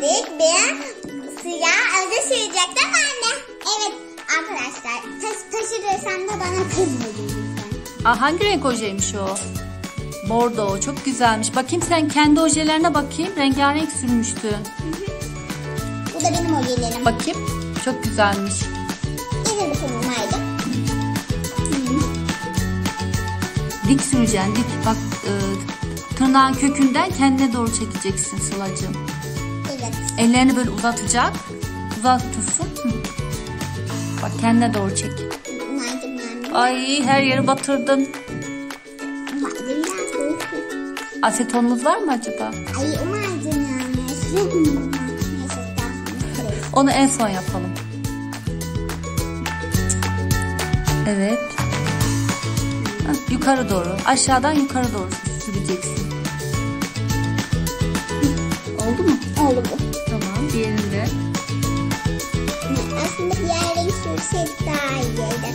lipstik bir siyah öze sürecektim anne. Evet arkadaşlar taşırırsam da bana kızmayın lütfen. Hangi renk ojeymiş o? Bordo, çok güzelmiş. Bakayım sen kendi ojelerine bakayım. Rengarenk sürmüştün. Bu da benim ojelerim. Bakayım. Çok güzelmiş. Gelir bakalım haydi. Dik süreceksin, dik. Bak tırnağın kökünden kendine doğru çekeceksin Sıla'cığım. Evet. Ellerini böyle uzatacak. Uzatırsın. Bak kendine doğru çek. Ay her yeri batırdın. Asetonumuz var mı acaba? Ay umarım Onu en son yapalım. Evet. Yukarı doğru. Aşağıdan yukarı doğru süreceksin. Oldu mu? Oldu bu. Tamam. Diğerinde. Aslında diğer renk sürseydik daha iyiydi.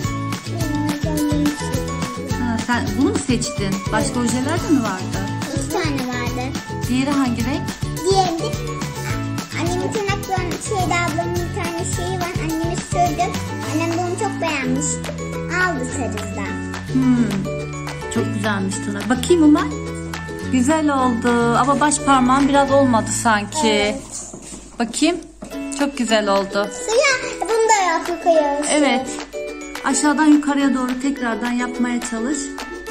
Sen bunu mu seçtin? Başka ojeler de mi vardı? 2 tane vardı. Diğeri hangi renk? Diğerinde annemin tırnaklarının ablamın bir tane şeyi var. Anneme sürdüm. Annem de onu çok beğenmişti. Aldı sarızdan. Çok güzelmiş tırnak. Bakayım Umar. Güzel oldu ama baş parmağın biraz olmadı sanki. Evet. Bakayım. Çok güzel oldu. Suya bunu da yapıyoruz. Evet. Aşağıdan yukarıya doğru tekrardan yapmaya çalış.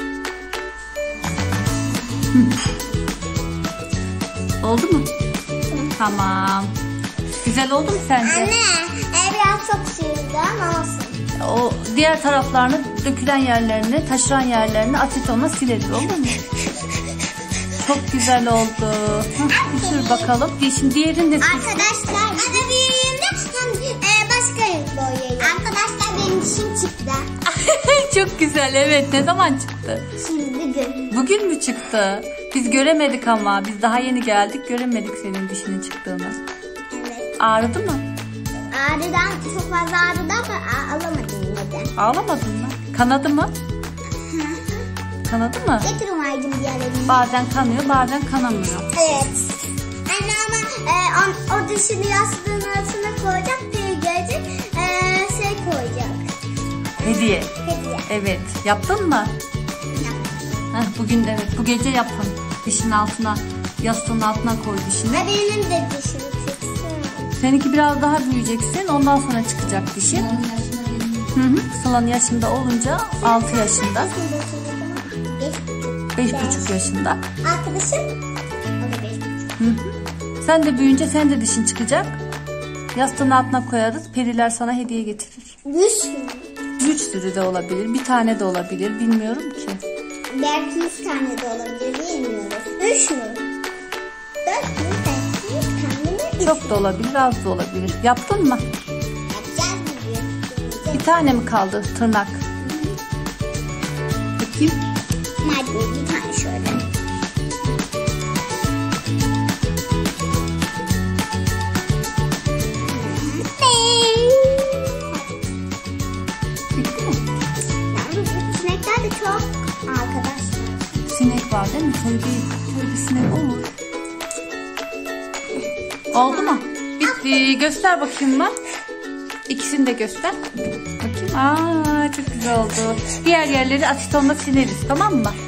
Oldu mu? Tamam. Güzel oldu mu sence? Anne, biraz çok sürdü ama olsun. O diğer taraflarını, dökülen yerlerini, taşıran yerlerini asetonla sileriz, olur mu? Çok güzel oldu. Sür bakalım. Şimdi diğerini de Arkadaşlar, diğerinde başka renk boyayayım. Arkadaşlar benim dişim çıktı. Çok güzel, evet. Ne zaman çıktı? Şimdi bugün. Bugün mü çıktı? Biz göremedik ama. Biz daha yeni geldik. Göremedik senin dişinin çıktığını. Evet. Ağrıdı mı? Ağrıdan çok fazla ağrıdı ama alamadım yine de. Ağlamadın mı? Kanadı mı? Kanadı mı? Getir umaydım diğerlerini. Bazen kanıyor, bazen kanamıyor. Evet. Anne ama o dişini yastığın altına koyacak, bir gelecek, şey koyacak. Hediye. Hediye. Evet. Yaptın mı? Yaptım. Bugün evet. Bu gece yapın. Dişin altına, yastığın altına koy dişini. Benim de dişim çıksın. Seninki biraz daha büyüyeceksin. Ondan sonra çıkacak dişin. Sıla'nın yaşında olunca 6 yaşında. 5,5 yaşında. Arkadaşım o da 5,5. Sen de büyüyünce sen de dişin çıkacak. Yastığın altına koyarız. Periler sana hediye getirir. 3 sürü de olabilir. Bir tane de olabilir. Bilmiyorum ki. Belki 100 tane de olabilir. Bilmiyoruz. 3 mü? 4 mü? Belki 100 tane mi? Çok da olabilir, az da olabilir. Yaptın mı? Yapacağız bugün. Bir tane mi kaldı tırnak? Bakayım. Hadi bir tane şöyle. Bitti mi? Yalnız bu sinekler de çok arkadaşlar. Sinek var değil mi? Tövbe sinek olur. Oldu mu? Bitti. Göster bakayım ben. İkisini de göster. Bakayım. Çok güzel oldu. Diğer yerleri asetonla sileriz, tamam mı?